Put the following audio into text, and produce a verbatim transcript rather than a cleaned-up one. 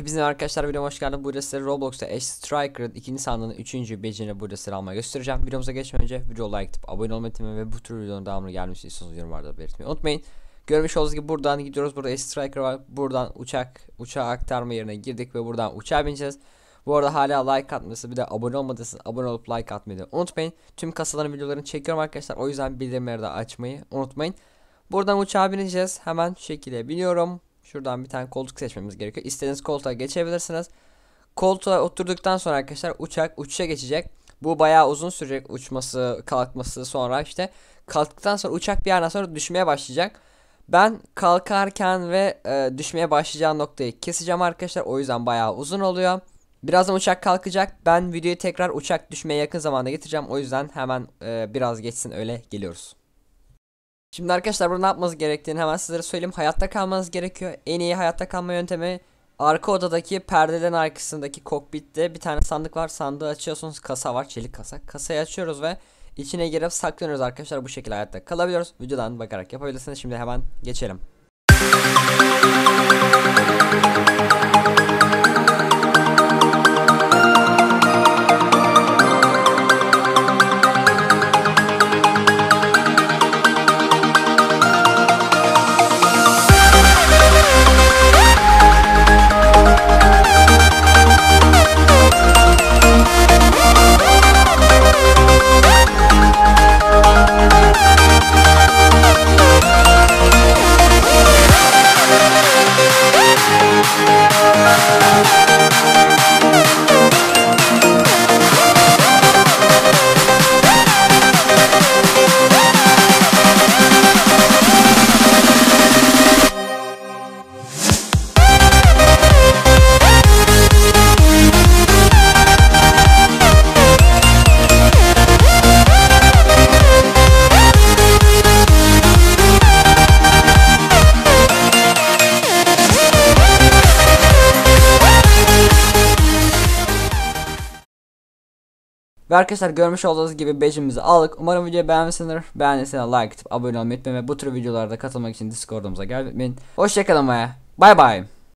Hepinize arkadaşlar, videoma hoş geldiniz. Burada size Roblox'ta Ash Striker'ın ikinci sandığının üçüncü becerini burada size almaya göstereceğim. Videomuza geçmeden önce video like atıp abone olmayı unutmayın ve bu tür videonun devamını gelmesi istiyorsanız yorumlarda belirtmeyi unutmayın. Görmüş olduğunuz gibi buradan gidiyoruz. Burada Ash Striker var. Buradan uçak uçağa aktarma yerine girdik ve buradan uçağa bineceğiz. Bu arada hala like atması, bir de abone olmadıysanız abone olup like atmayı da unutmayın. Tüm kasaların videolarını çekiyorum arkadaşlar. O yüzden bildirimleri de açmayı unutmayın. Buradan uçağa bineceğiz. Hemen şu şekilde biniyorum. Şuradan bir tane koltuk seçmemiz gerekiyor. İstediğiniz koltuğa geçebilirsiniz. Koltuğa oturduktan sonra arkadaşlar uçak uçuşa geçecek. Bu bayağı uzun sürecek, uçması, kalkması, sonra işte kalktıktan sonra uçak bir yerden sonra düşmeye başlayacak. Ben kalkarken ve e, düşmeye başlayacağı noktayı keseceğim arkadaşlar. O yüzden bayağı uzun oluyor. Birazdan uçak kalkacak. Ben videoyu tekrar uçak düşmeye yakın zamanda getireceğim. O yüzden hemen e, biraz geçsin, öyle geliyoruz. Şimdi arkadaşlar burada ne yapmanız gerektiğini hemen sizlere söyleyeyim. Hayatta kalmanız gerekiyor. En iyi hayatta kalma yöntemi, arka odadaki perdelerin arkasındaki kokpitte bir tane sandık var. Sandığı açıyorsunuz, kasa var, çelik kasa. Kasayı açıyoruz ve içine girip saklanıyoruz arkadaşlar. Bu şekilde hayatta kalabiliyoruz. Videodan bakarak yapabilirsiniz. Şimdi hemen geçelim. Ve arkadaşlar görmüş olduğunuz gibi badge'imizi aldık. Umarım videoyu beğenmişsinizdir. Beğendiyseniz like atıp abone olmayı unutmayın ve bu tür videolarda katılmak için Discord'umuza gelmeyin. Hoşçakalın ve bay bay.